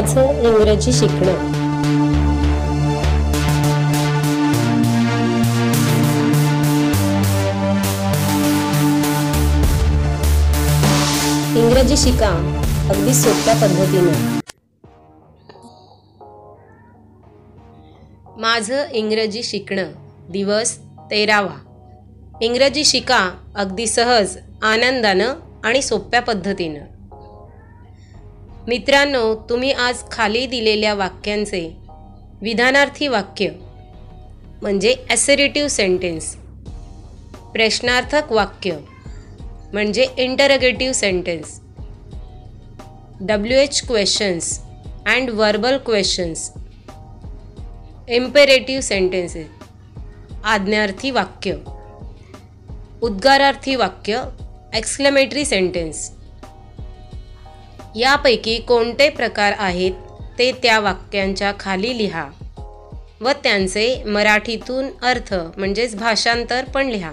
माझं इंग्रजी शिकणं. इंग्रजी शिका अगदी सोप्या पद्धतीने. माझं इंग्रजी शिकणं दिवस 13वा. इंग्रजी शिका अगदी सहज, आनंदानं आणि सोप्या पद्धतीनं. मित्रांनो, तुम्ही आज खाली दिलेल्या वाक्यांचे विधानार्थी वाक्य म्हणजे ॲसर्टिव्ह सेंटेन्स, प्रश्नार्थक वाक्य म्हणजे interrogative sentence, WH questions and verbal questions, imperative sentences, आज्ञार्थी वाक्य, उद्गारार्थी वाक्य, एक्सक्लेमेटरी सेंटेन्स यापैकी कोणते प्रकार आहेत ते त्या वाक्यांच्या खाली लिहा व त्यांचे मराठीतून अर्थ म्हणजेच भाषांतर पण लिहा.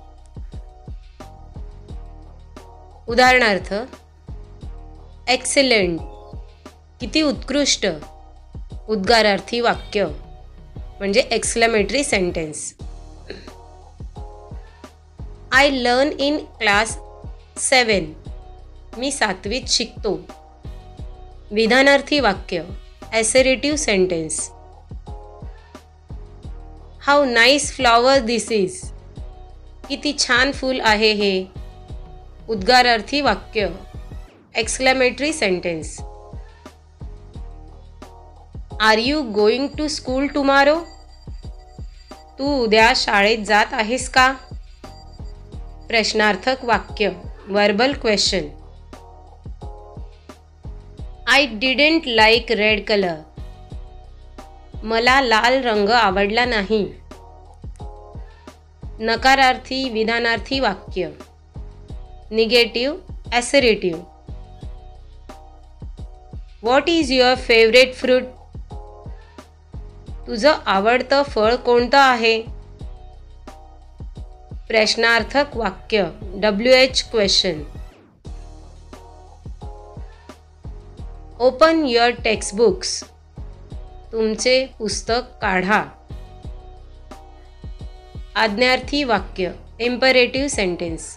उदाहरणार्थ, एक्सेलंट किती उत्कृष्ट, उद्गारार्थी वाक्य म्हणजे exclamatory sentence. I learn in class 7, मी 7वीत शिकतो, विधानार्थी वाक्य assertive sentence. How nice flower this is, किती छान फूल आहे हे, उद्गारार्थी वाक्य exclamatory sentence. Are you going to school tomorrow, तू उद्या शाळेत जात आहेस का, प्रश्नार्थक वाक्य verbal question. I didn't like red colour, मला लाल रंग आवडला नाही, नकारार्थी विधानार्थी वाक्य negative assertive. What is your favourite fruit, तुझं आवडतं फळ कोणतं आहे, प्रश्नार्थक वाक्य WH question. Open your textbooks, तुमचे पुस्तक काढा, आज्ञार्थी वाक्य imperative sentence.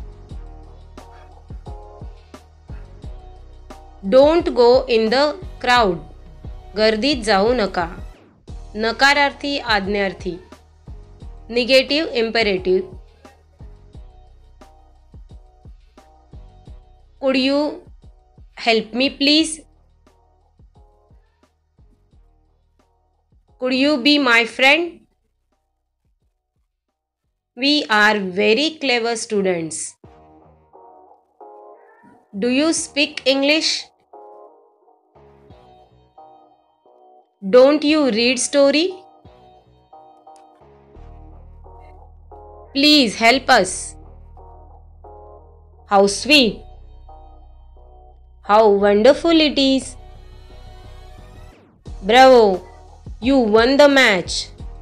Don't go in the crowd, गर्दीत जाऊ नका, नकारार्थी आज्ञार्थी negative imperative. Could you help me please, could you be my friend. We are very clever students. Do you speak English. Don't you read story. Please help us. How sweet, how wonderful it is. Bravo, you won the match.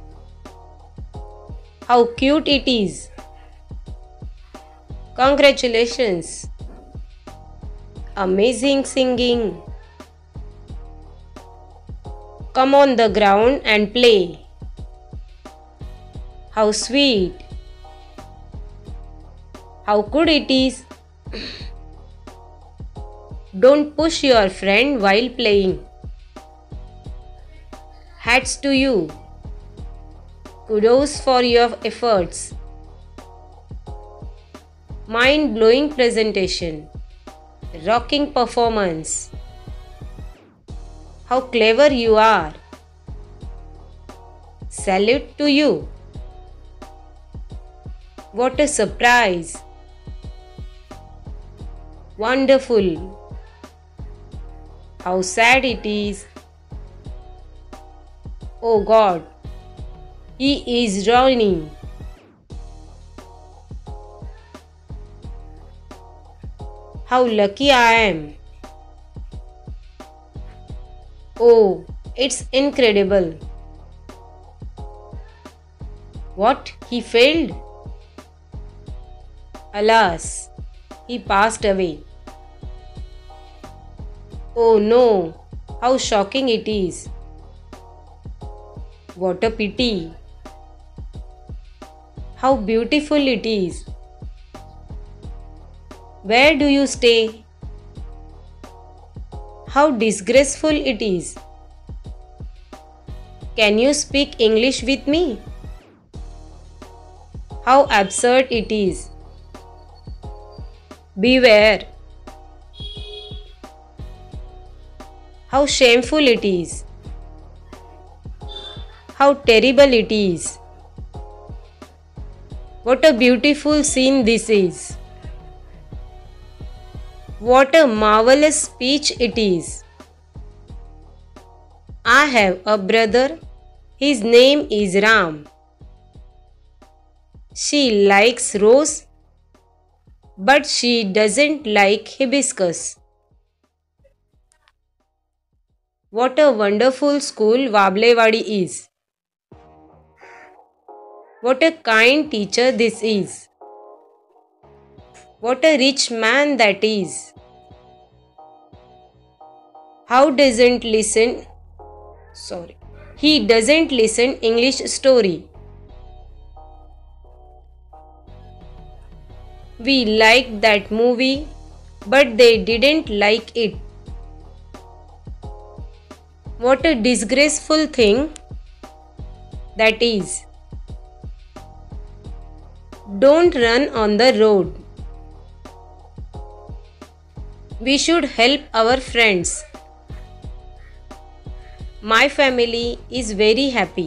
How cute it is. Congratulations. Amazing singing. Come on the ground and play. How sweet. How good it is. Don't push your friend while playing. Hats to you. Kudos for your efforts. Mind-blowing presentation. Rocking performance. How clever you are. Salute to you. What a surprise. Wonderful. How sad it is. Oh God, he is drowning. How lucky I am. Oh, it's incredible. What? He failed? Alas, he passed away. Oh no, How shocking it is. What a pity. How beautiful it is. Where do you stay? How disgraceful it is. Can you speak English with me? How absurd it is. Beware. How shameful it is. How terrible it is. What a beautiful scene this is. What a marvelous speech it is. I have a brother. His name is Ram. She likes rose, but she doesn't like hibiscus. What a wonderful school Wablewadi is. What a kind teacher this is. What a rich man that is. He doesn't listen English story. We liked that movie, but they didn't like it. What a disgraceful thing that is. Don't run on the road. We should help our friends. My family is very happy.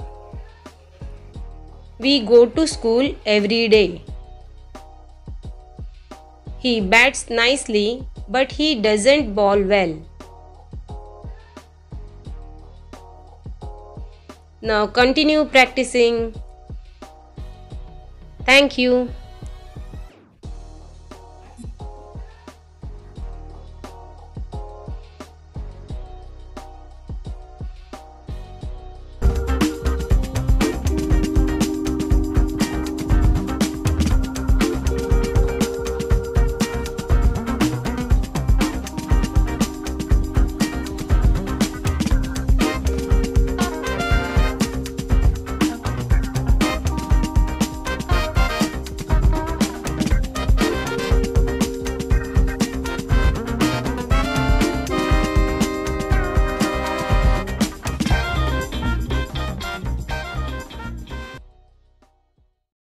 We go to school every day. He bats nicely, but he doesn't bowl well. Now continue practicing. Thank you.